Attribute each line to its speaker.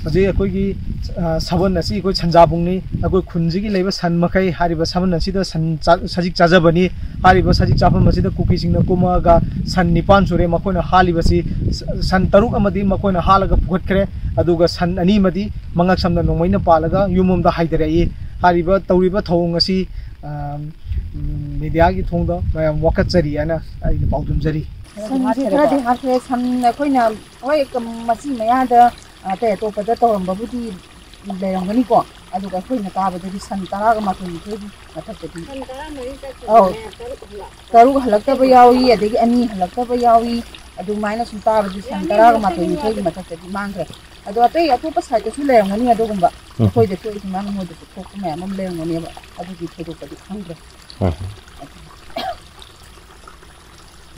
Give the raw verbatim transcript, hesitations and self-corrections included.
Speaker 1: हजे अखोगी सबन असी अखोई छंजाबुंगनी अखोई खुंजिगी लेबा सन मखै हारिबा सबन असिदा सन सजिक चाजबनी हारिबा सजिक चाफम असिदा कुकीसिंगना कुमागा सन निपान सुरे मखोइना हालिबसी सन तरुक अमदी मखोइना हालगा पुखटखरे अदुगा सन अनि मदी मंगक समना नोंमैना पालगा युमोमदा हाइदरई हारिबा तौरिबा थौंग असि मीडिया की थोंदा मयम वकचरी आना आई पाउदुमजरी
Speaker 2: खरदि हाथे सन अखोइना ओय मसी मयादा अते तो पद तौरमबुदी लेरंगनी को अदुगा अखोइना ताबदि सन तरागा माथोई थोई मथकदि सन तरा मरी तक औ तरुक हलक्तबा यावी अदगी अनि हलक्तबा यावी अदु माइना सुन ताबदि सन तरागा माथोई थोई मथकदि मांगरे अदु अते अतोपा साइडसु लेरंगनी अदुगुंबा अखोइदे थोई सुमान मोदे थोक मयाम लेरंगनी अदुगी थोदोपदि खंगरे